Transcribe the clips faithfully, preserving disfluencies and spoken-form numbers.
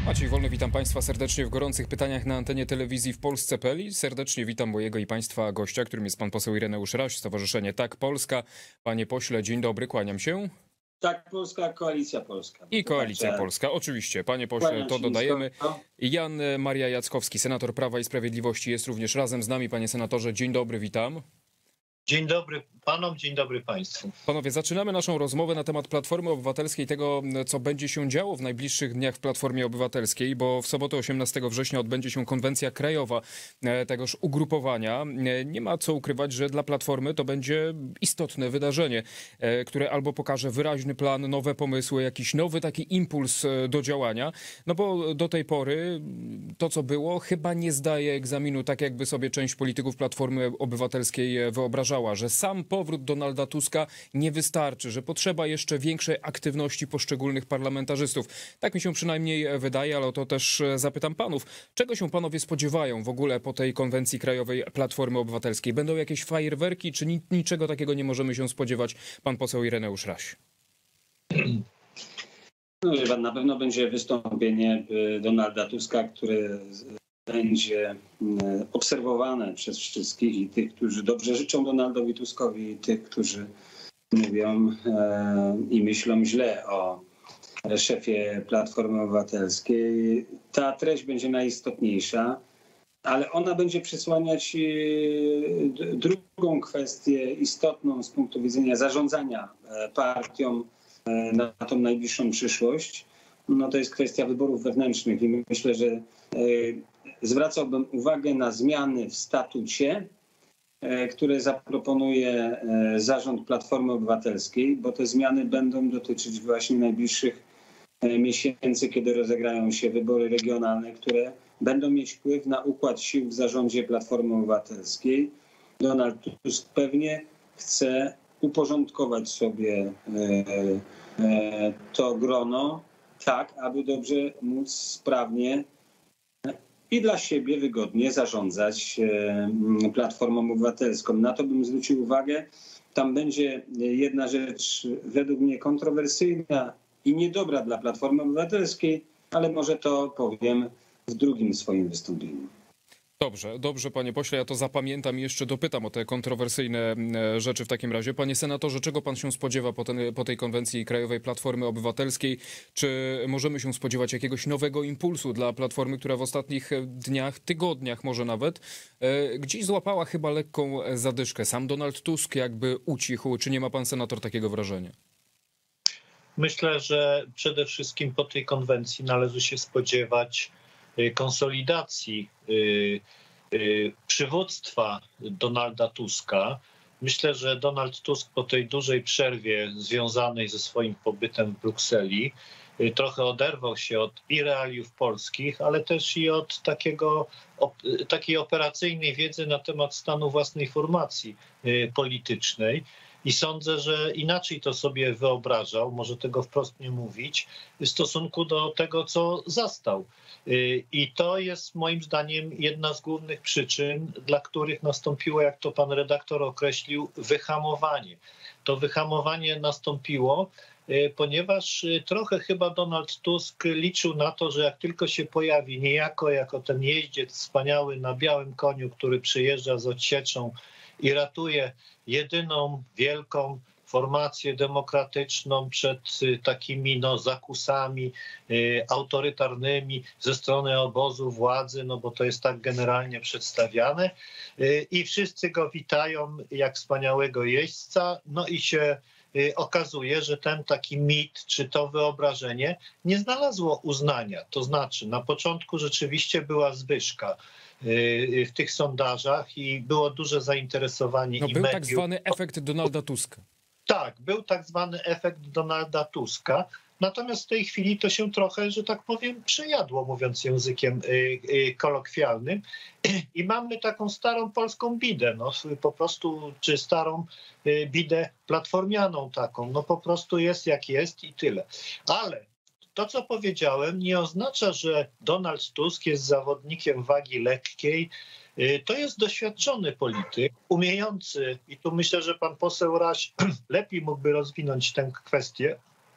Maciej Wolny, witam Państwa serdecznie w gorących pytaniach na antenie telewizji w Polsce kropka p l. Serdecznie witam mojego i Państwa gościa, którym jest pan poseł Ireneusz Raś, Stowarzyszenie Tak Polska. Panie pośle, dzień dobry, kłaniam się. Tak Polska, Koalicja Polska. I Koalicja tak, Polska, oczywiście. Panie pośle, to dodajemy. Jan Maria Jackowski, senator Prawa i Sprawiedliwości, jest również razem z nami. Panie senatorze, dzień dobry, witam. Dzień dobry panom, dzień dobry państwu. Panowie, zaczynamy naszą rozmowę na temat Platformy Obywatelskiej, tego, co będzie się działo w najbliższych dniach w Platformie Obywatelskiej, bo w sobotę osiemnastego września odbędzie się konwencja krajowa tegoż ugrupowania. Nie ma co ukrywać, że dla Platformy to będzie istotne wydarzenie, które albo pokaże wyraźny plan, nowe pomysły, jakiś nowy taki impuls do działania, no bo do tej pory to, co było, chyba nie zdaje egzaminu, tak jakby sobie część polityków Platformy Obywatelskiej wyobrażała, że sam powrót Donalda Tuska nie wystarczy, że potrzeba jeszcze większej aktywności poszczególnych parlamentarzystów. Tak mi się przynajmniej wydaje, ale o to też zapytam panów. Czego się panowie spodziewają w ogóle po tej konwencji krajowej Platformy Obywatelskiej? Będą jakieś fajerwerki, czy niczego takiego nie możemy się spodziewać? Pan poseł Ireneusz Raś. No, na pewno będzie wystąpienie Donalda Tuska, które będzie obserwowane przez wszystkich, i tych, którzy dobrze życzą Donaldowi Tuskowi, i tych, którzy mówią e, i myślą źle o szefie Platformy Obywatelskiej. Ta treść będzie najistotniejsza, ale ona będzie przysłaniać e, drugą kwestię istotną z punktu widzenia zarządzania partią e, na tą najbliższą przyszłość. No to jest kwestia wyborów wewnętrznych i myślę, że e, zwracałbym uwagę na zmiany w statucie, które zaproponuje zarząd Platformy Obywatelskiej, bo te zmiany będą dotyczyć właśnie najbliższych miesięcy, kiedy rozegrają się wybory regionalne, które będą mieć wpływ na układ sił w zarządzie Platformy Obywatelskiej. Donald Tusk pewnie chce uporządkować sobie to grono tak, aby dobrze móc sprawnie i dla siebie wygodnie zarządzać Platformą Obywatelską. Na to bym zwrócił uwagę. Tam będzie jedna rzecz według mnie kontrowersyjna i niedobra dla Platformy Obywatelskiej, ale może to powiem w drugim swoim wystąpieniu. Dobrze, dobrze, panie pośle, ja to zapamiętam i jeszcze dopytam o te kontrowersyjne rzeczy w takim razie. Panie senatorze, czego pan się spodziewa po, ten, po tej konwencji krajowej Platformy Obywatelskiej? Czy możemy się spodziewać jakiegoś nowego impulsu dla Platformy, która w ostatnich dniach, tygodniach może nawet, gdzieś złapała chyba lekką zadyszkę? Sam Donald Tusk jakby ucichł. Czy nie ma pan senator takiego wrażenia? Myślę, że przede wszystkim po tej konwencji należy się spodziewać konsolidacji przywództwa Donalda Tuska. Myślę, że Donald Tusk po tej dużej przerwie związanej ze swoim pobytem w Brukseli trochę oderwał się od i realiów polskich, ale też i od takiego, takiej operacyjnej wiedzy na temat stanu własnej formacji politycznej. I sądzę, że inaczej to sobie wyobrażał, może tego wprost nie mówić, w stosunku do tego, co zastał. I to jest moim zdaniem jedna z głównych przyczyn, dla których nastąpiło, jak to pan redaktor określił, wyhamowanie. To wyhamowanie nastąpiło, ponieważ trochę chyba Donald Tusk liczył na to, że jak tylko się pojawi niejako jako ten jeździec wspaniały na białym koniu, który przyjeżdża z odsieczą i ratuje jedyną wielką formację demokratyczną przed takimi no, zakusami y, autorytarnymi ze strony obozu władzy, no bo to jest tak generalnie przedstawiane. Y, I wszyscy go witają jak wspaniałego jeźdźca, no i się y, okazuje, że ten taki mit, czy to wyobrażenie nie znalazło uznania. To znaczy na początku rzeczywiście była zwyżka w tych sondażach i było duże zainteresowanie. No, i był mediów. tak zwany efekt Donalda Tuska. Tak, był tak zwany efekt Donalda Tuska. Natomiast w tej chwili to się trochę, że tak powiem, przejadło, mówiąc językiem y, y, kolokwialnym. I mamy taką starą polską bidę, no, po prostu, czy starą y, bidę platformianą taką. No po prostu jest jak jest i tyle. Ale to, co powiedziałem, nie oznacza, że Donald Tusk jest zawodnikiem wagi lekkiej. To jest doświadczony polityk, umiejący, i tu myślę, że pan poseł Raś lepiej mógłby rozwinąć tę kwestię,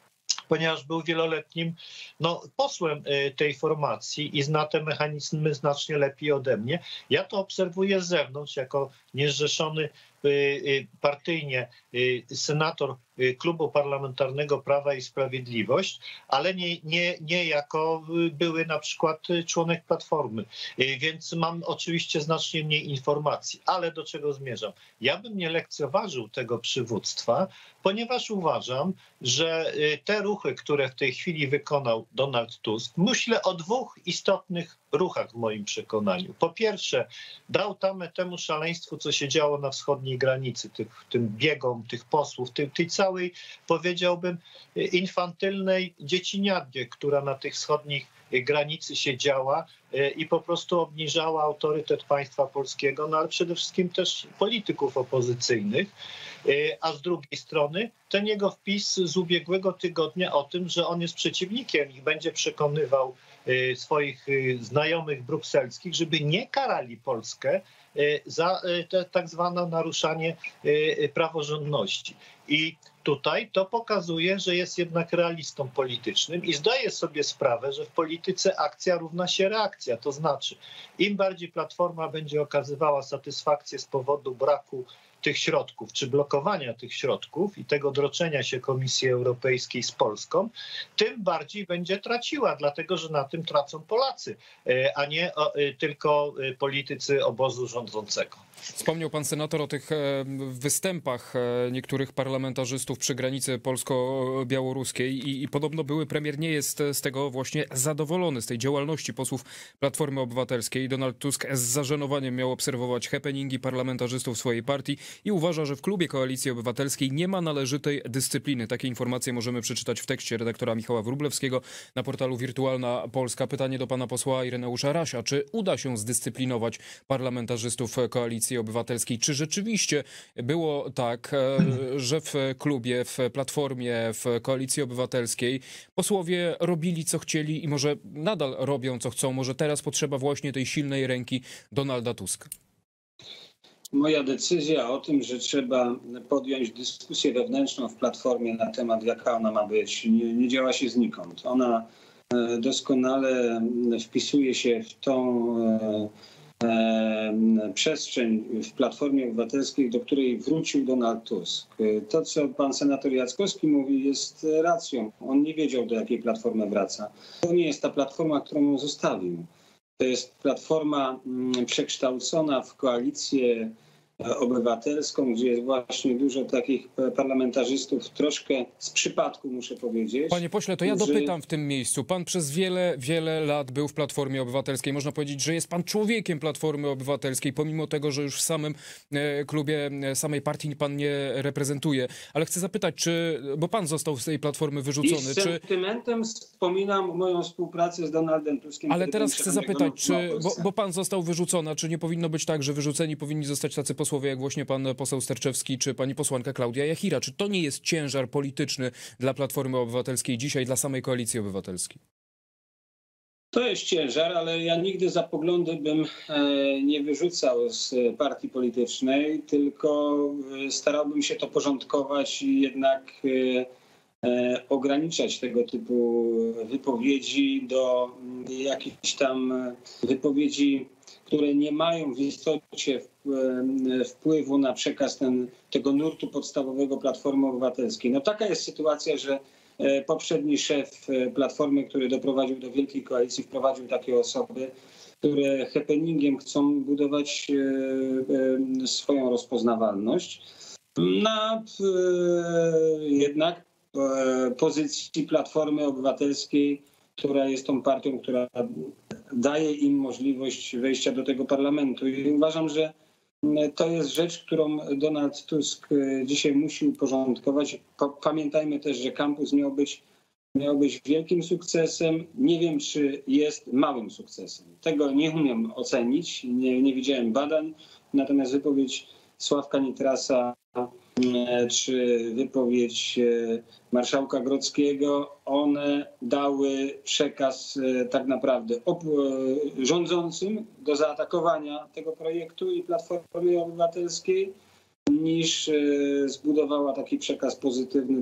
ponieważ był wieloletnim no, posłem tej formacji i zna te mechanizmy znacznie lepiej ode mnie. Ja to obserwuję z zewnątrz jako niezrzeszony partyjnie senator Klubu Parlamentarnego Prawa i Sprawiedliwość, ale nie, nie, nie jako były na przykład członek Platformy. Więc mam oczywiście znacznie mniej informacji. Ale do czego zmierzam? Ja bym nie lekceważył tego przywództwa, ponieważ uważam, że te ruchy, które w tej chwili wykonał Donald Tusk, myślę o dwóch istotnych ruchach w moim przekonaniu. Po pierwsze, dał tamę temu szaleństwu, co się działo na wschodniej granicy, tych, tym biegom tych posłów, tej, tej całej, powiedziałbym, infantylnej dzieciniadzie, która na tych wschodnich granicy się działa i po prostu obniżała autorytet państwa polskiego, no ale przede wszystkim też polityków opozycyjnych. A z drugiej strony ten jego wpis z ubiegłego tygodnia o tym, że on jest przeciwnikiem i będzie przekonywał swoich znajomych brukselskich, żeby nie karali Polskę za te tak zwane naruszanie praworządności. I tutaj to pokazuje, że jest jednak realistą politycznym i zdaje sobie sprawę, że w polityce akcja równa się reakcja. To znaczy, im bardziej Platforma będzie okazywała satysfakcję z powodu braku tych środków, czy blokowania tych środków i tego droczenia się Komisji Europejskiej z Polską, tym bardziej będzie traciła, dlatego że na tym tracą Polacy, a nie tylko politycy obozu rządzącego. Wspomniał pan senator o tych występach niektórych parlamentarzystów przy granicy polsko-białoruskiej i, i podobno były premier nie jest z tego właśnie zadowolony, z tej działalności posłów Platformy Obywatelskiej. Donald Tusk z zażenowaniem miał obserwować happeningi parlamentarzystów swojej partii i uważa, że w klubie Koalicji Obywatelskiej nie ma należytej dyscypliny. Takie informacje możemy przeczytać w tekście redaktora Michała Wróblewskiego na portalu Wirtualna Polska. Pytanie do pana posła Ireneusza Rasia. Czy uda się zdyscyplinować parlamentarzystów Koalicji Obywatelskiej? Czy rzeczywiście było tak, że w klubie, w Platformie, w Koalicji Obywatelskiej posłowie robili co chcieli i może nadal robią co chcą? Może teraz potrzeba właśnie tej silnej ręki Donalda Tuska? Moja decyzja o tym, że trzeba podjąć dyskusję wewnętrzną w Platformie na temat, jaka ona ma być, nie, nie działa się znikąd. Ona doskonale wpisuje się w tą przestrzeń w Platformie Obywatelskiej, do której wrócił Donald Tusk. To, co pan senator Jackowski mówi, jest racją. On nie wiedział, do jakiej Platformy wraca. To nie jest ta Platforma, którą on zostawił. To jest Platforma przekształcona w Koalicję Obywatelską, gdzie jest właśnie dużo takich parlamentarzystów, troszkę z przypadku, muszę powiedzieć. Panie pośle, to ja dopytam w tym miejscu. Pan przez wiele, wiele lat był w Platformie Obywatelskiej. Można powiedzieć, że jest pan człowiekiem Platformy Obywatelskiej, pomimo tego, że już w samym klubie, samej partii pan nie reprezentuje. Ale chcę zapytać, czy, bo pan został z tej Platformy wyrzucony. I z sentymentem czy... wspominam moją współpracę z Donaldem Tuskiem. Ale teraz chcę zapytać, czy, bo, bo pan został wyrzucony, czy nie powinno być tak, że wyrzuceni powinni zostać tacy posłowie, jak właśnie pan poseł Sterczewski, czy pani posłanka Klaudia Jachira? Czy to nie jest ciężar polityczny dla Platformy Obywatelskiej dzisiaj, dla samej Koalicji Obywatelskiej? To jest ciężar, ale ja nigdy za poglądy bym nie wyrzucał z partii politycznej, tylko starałbym się to porządkować i jednak ograniczać tego typu wypowiedzi do jakichś tam wypowiedzi, które nie mają w istocie wpływu na przekaz ten, tego nurtu podstawowego Platformy Obywatelskiej. No taka jest sytuacja, że poprzedni szef Platformy, który doprowadził do wielkiej koalicji, wprowadził takie osoby, które happeningiem chcą budować swoją rozpoznawalność na jednak pozycji Platformy Obywatelskiej, która jest tą partią, która daje im możliwość wejścia do tego parlamentu. I uważam, że to jest rzecz, którą Donald Tusk dzisiaj musi uporządkować. Pamiętajmy też, że kampus miał być, miał być wielkim sukcesem. Nie wiem, czy jest małym sukcesem. Tego nie umiem ocenić. Nie, nie widziałem badań. Natomiast wypowiedź Sławka Nitrasa czy wypowiedź marszałka Grodzkiego, one dały przekaz tak naprawdę rządzącym do zaatakowania tego projektu i Platformy Obywatelskiej. niż zbudowała taki przekaz pozytywny.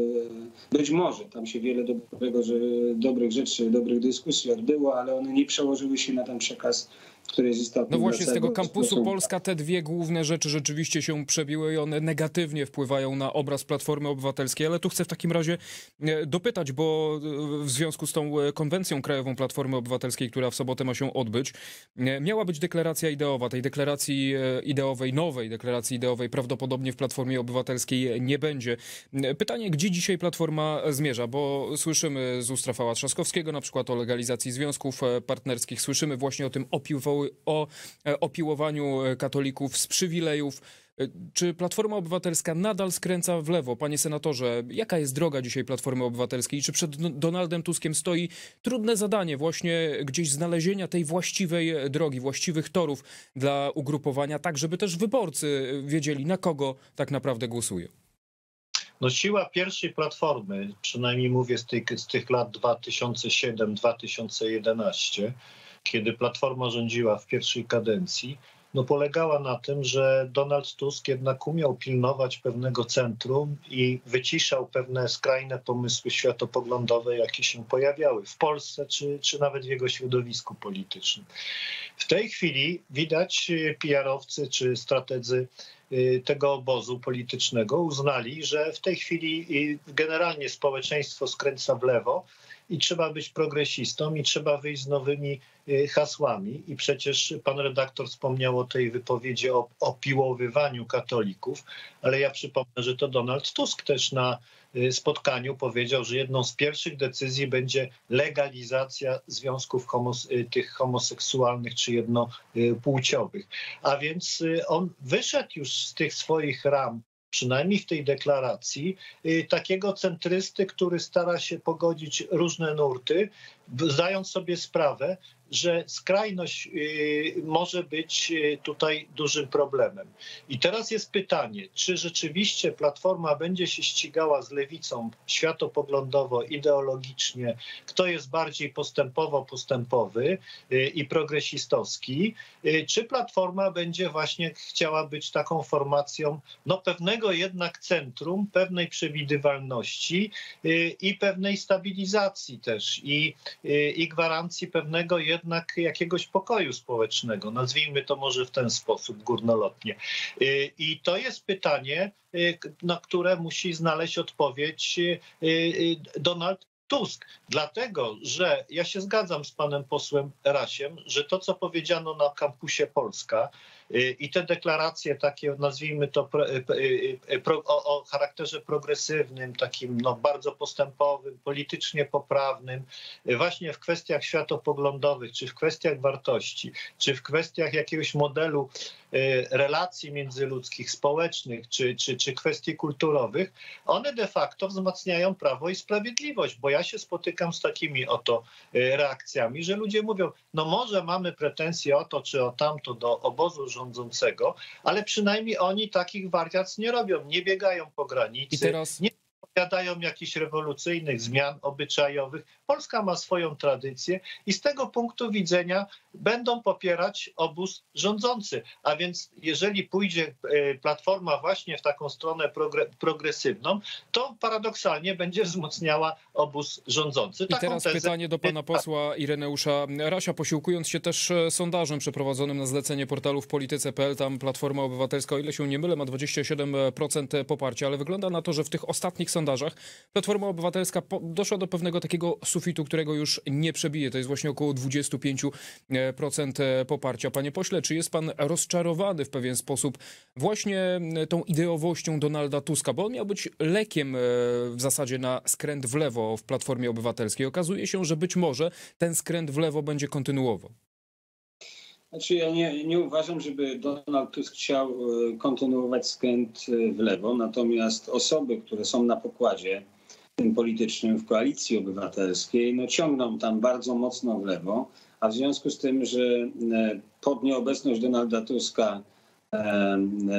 Być może tam się wiele dobrego, że, dobrych rzeczy, dobrych dyskusji odbyło, ale one nie przełożyły się na ten przekaz, który jest istotny. No właśnie z tego kampusu stosunku. Polska te dwie główne rzeczy rzeczywiście się przebiły i one negatywnie wpływają na obraz Platformy Obywatelskiej, ale tu chcę w takim razie dopytać, bo w związku z tą konwencją krajową Platformy Obywatelskiej, która w sobotę ma się odbyć, miała być deklaracja ideowa. Tej deklaracji ideowej, nowej deklaracji ideowej prawdopodobnie w Platformie Obywatelskiej nie będzie. Pytanie, gdzie dzisiaj Platforma zmierza, bo słyszymy z ust Rafała Trzaskowskiego na przykład o legalizacji związków partnerskich, słyszymy właśnie o tym opiłowaniu o opiłowaniu katolików z przywilejów. Czy Platforma Obywatelska nadal skręca w lewo? Panie senatorze, jaka jest droga dzisiaj Platformy Obywatelskiej? I czy przed Donaldem Tuskiem stoi trudne zadanie właśnie gdzieś znalezienia tej właściwej drogi, właściwych torów dla ugrupowania, tak żeby też wyborcy wiedzieli, na kogo tak naprawdę głosują? No siła pierwszej Platformy, przynajmniej mówię z tych, z tych lat dwa tysiące siódmy do dwa tysiące jedenastego, kiedy Platforma rządziła w pierwszej kadencji, no polegała na tym, że Donald Tusk jednak umiał pilnować pewnego centrum i wyciszał pewne skrajne pomysły światopoglądowe, jakie się pojawiały w Polsce czy, czy nawet w jego środowisku politycznym. W tej chwili widać P R-owcy czy strategzy tego obozu politycznego uznali, że w tej chwili generalnie społeczeństwo skręca w lewo i trzeba być progresistą i trzeba wyjść z nowymi hasłami. I przecież pan redaktor wspomniał o tej wypowiedzi o opiłowywaniu katolików, ale ja przypomnę, że to Donald Tusk też na spotkaniu powiedział, że jedną z pierwszych decyzji będzie legalizacja związków homos tych homoseksualnych czy jednopłciowych. A więc on wyszedł już z tych swoich ram, przynajmniej w tej deklaracji, takiego centrysty, który stara się pogodzić różne nurty, zdając sobie sprawę, że skrajność może być tutaj dużym problemem. I teraz jest pytanie, czy rzeczywiście Platforma będzie się ścigała z lewicą światopoglądowo, ideologicznie, kto jest bardziej postępowo-postępowy i progresistowski, czy Platforma będzie właśnie chciała być taką formacją no, pewnego jednak centrum, pewnej przewidywalności i pewnej stabilizacji też i, i gwarancji pewnego jednak jakiegoś pokoju społecznego. Nazwijmy to może w ten sposób górnolotnie. I to jest pytanie, na które musi znaleźć odpowiedź Donald Tusk. Dlatego, że ja się zgadzam z panem posłem Rasiem, że to, co powiedziano na kampusie Polska i te deklaracje takie, nazwijmy to pro, pro, o, o charakterze progresywnym, takim no, bardzo postępowym, politycznie poprawnym, właśnie w kwestiach światopoglądowych, czy w kwestiach wartości, czy w kwestiach jakiegoś modelu relacji międzyludzkich, społecznych, czy, czy, czy kwestii kulturowych, one de facto wzmacniają Prawo i Sprawiedliwość, bo ja się spotykam z takimi oto reakcjami, że ludzie mówią, no może mamy pretensje o to, czy o tamto do obozu rządzącego, ale przynajmniej oni takich wariac nie robią, nie biegają po granicy, I teraz... nie opowiadają jakichś rewolucyjnych zmian obyczajowych. Polska ma swoją tradycję i z tego punktu widzenia będą popierać obóz rządzący. A więc jeżeli pójdzie Platforma właśnie w taką stronę progre- progresywną, to paradoksalnie będzie wzmocniała obóz rządzący. I Taką teraz tezę... pytanie do pana posła Ireneusza Rasia. Posiłkując się też sondażem przeprowadzonym na zlecenie portalu w polityce kropka p l, tam Platforma Obywatelska, o ile się nie mylę, ma dwadzieścia siedem procent poparcia, ale wygląda na to, że w tych ostatnich sondażach Platforma Obywatelska doszła do pewnego takiego sufitu, którego już nie przebije. To jest właśnie około dwadzieścia pięć procent poparcia. Panie pośle, czy jest pan rozczarowany w pewien sposób właśnie tą ideowością Donalda Tuska? Bo on miał być lekiem w zasadzie na skręt w lewo w Platformie Obywatelskiej. Okazuje się, że być może ten skręt w lewo będzie kontynuował. Znaczy ja nie, nie uważam, żeby Donald Tusk chciał kontynuować skręt w lewo, natomiast osoby, które są na pokładzie tym politycznym w Koalicji Obywatelskiej, no ciągną tam bardzo mocno w lewo, a w związku z tym, że pod nieobecność Donalda Tuska e, e,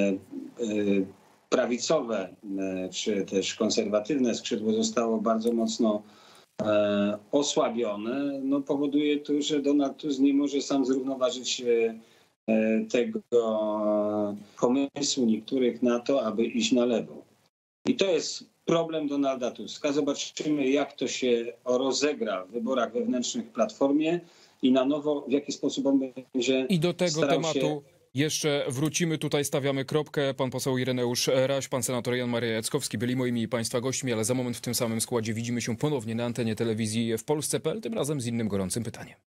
prawicowe czy też konserwatywne skrzydło zostało bardzo mocno e, osłabione, no powoduje to, że Donald Tusk nie może sam zrównoważyć tego pomysłu niektórych na to, aby iść na lewo. I to jest problem Donalda Tuska. Zobaczymy, jak to się rozegra w wyborach wewnętrznych w Platformie i na nowo, w jaki sposób on będzie I do tego starał tematu się... jeszcze wrócimy. Tutaj stawiamy kropkę. Pan poseł Ireneusz Raś, pan senator Jan Maria Jackowski byli moimi i państwa gośćmi, ale za moment w tym samym składzie widzimy się ponownie na antenie telewizji w Polsce kropka pe el, tym razem z innym gorącym pytaniem.